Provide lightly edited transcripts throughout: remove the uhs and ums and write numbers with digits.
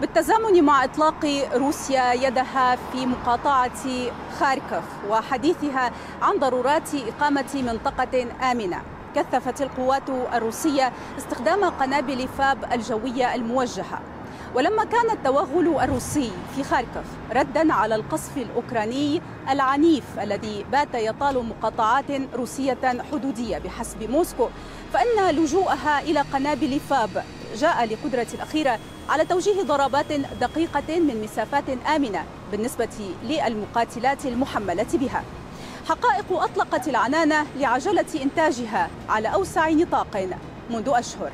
بالتزامن مع إطلاق روسيا يدها في مقاطعة خاركوف وحديثها عن ضرورات إقامة منطقة آمنة، كثفت القوات الروسية استخدام قنابل فاب الجوية الموجهة. ولما كان التوغل الروسي في خاركوف ردا على القصف الأوكراني العنيف الذي بات يطال مقاطعات روسية حدودية بحسب موسكو، فإن لجوءها إلى قنابل فاب جاء لقدرة الأخيرة على توجيه ضربات دقيقة من مسافات آمنة بالنسبة للمقاتلات المحملة بها. حقائق أطلقت العنانة لعجلة إنتاجها على أوسع نطاق منذ أشهر.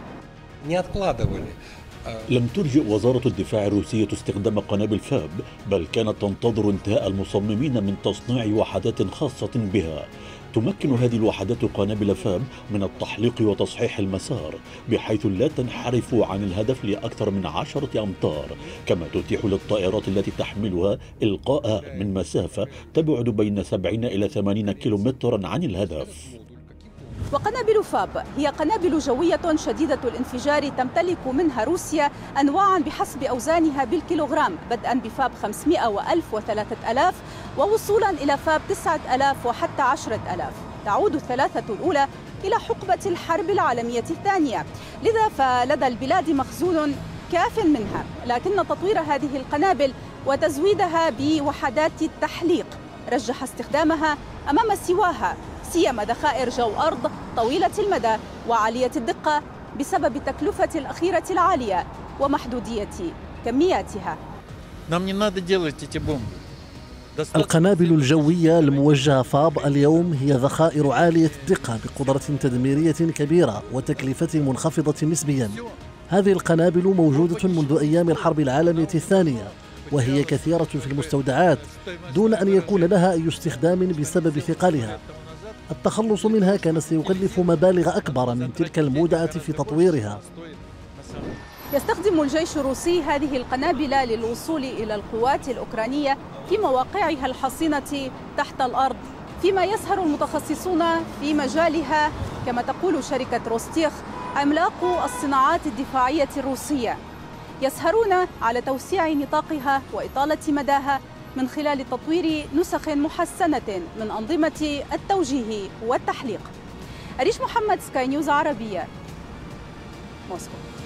لم ترجئ وزارة الدفاع الروسية استخدام قنابل فاب، بل كانت تنتظر انتهاء المصممين من تصنيع وحدات خاصة بها. تمكن هذه الوحدات قنابل فاب من التحليق وتصحيح المسار بحيث لا تنحرف عن الهدف لأكثر من 10 أمتار، كما تتيح للطائرات التي تحملها إلقاءها من مسافة تبعد بين 70 إلى 80 كيلومترا عن الهدف. وقنابل فاب هي قنابل جوية شديدة الانفجار تمتلك منها روسيا أنواعا بحسب أوزانها بالكيلوغرام، بدءا بفاب 500 و1000 و3000 ووصولا إلى فاب 9000 وحتى 10000. تعود الثلاثة الأولى إلى حقبة الحرب العالمية الثانية، لذا فلدى البلاد مخزون كاف منها، لكن تطوير هذه القنابل وتزويدها بوحدات التحليق رجح استخدامها أمام سواها، سيما ذخائر جو أرض طويلة المدى وعالية الدقة بسبب التكلفة الأخيرة العالية ومحدودية كمياتها. القنابل الجوية الموجهة فاب اليوم هي ذخائر عالية الدقة بقدرة تدميرية كبيرة وتكلفة منخفضة نسبيا. هذه القنابل موجودة منذ أيام الحرب العالمية الثانية، وهي كثيرة في المستودعات دون أن يكون لها أي استخدام بسبب ثقلها. التخلص منها كان سيكلف مبالغ أكبر من تلك المودعة في تطويرها. يستخدم الجيش الروسي هذه القنابل للوصول إلى القوات الأوكرانية في مواقعها الحصينة تحت الأرض، فيما يسهر المتخصصون في مجالها كما تقول شركة روستيخ عملاق الصناعات الدفاعية الروسية، يسهرون على توسيع نطاقها وإطالة مداها من خلال تطوير نسخ محسنة من أنظمة التوجيه والتحليق. أريش محمد، سكاي نيوز عربية، موسكو.